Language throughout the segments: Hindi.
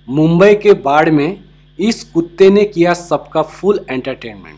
मुंबई के बाड़ में इस कुत्ते ने किया सबका फुल एंटरटेनमेंट।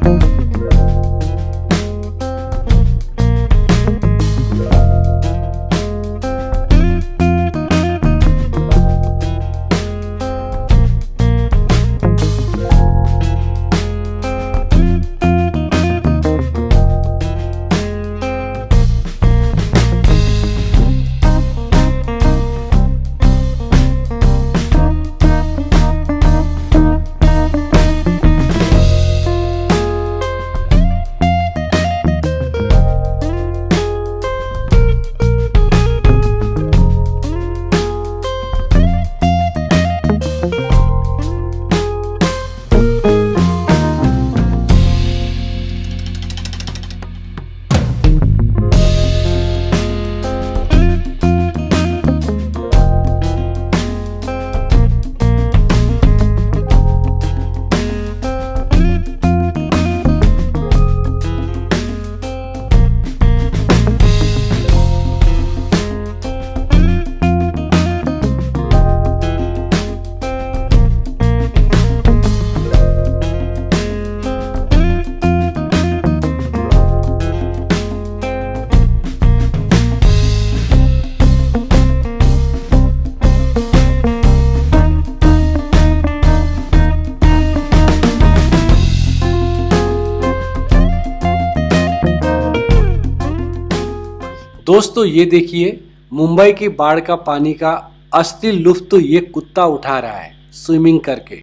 दोस्तों ये देखिए, मुंबई की बाढ़ का पानी का असली लुत्फ तो ये कुत्ता उठा रहा है स्विमिंग करके।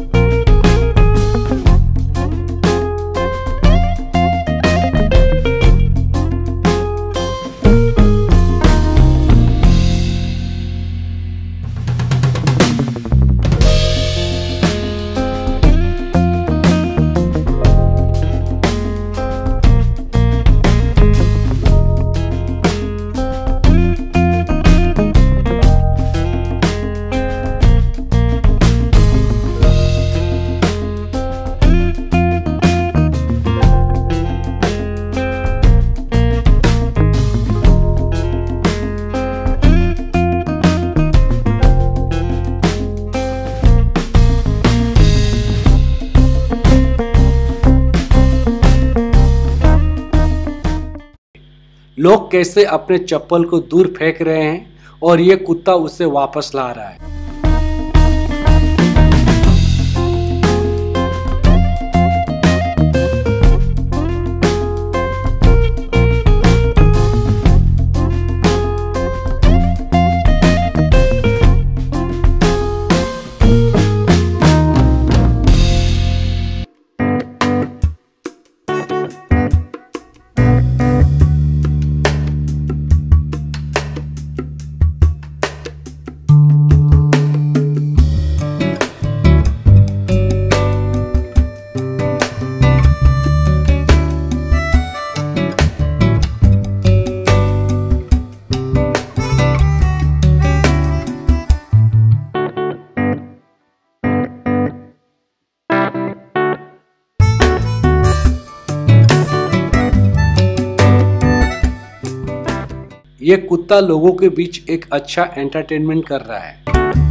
लोग कैसे अपने चप्पल को दूर फेंक रहे हैं और ये कुत्ता उसे वापस ला रहा है। ये कुत्ता लोगों के बीच एक अच्छा एंटरटेनमेंट कर रहा है।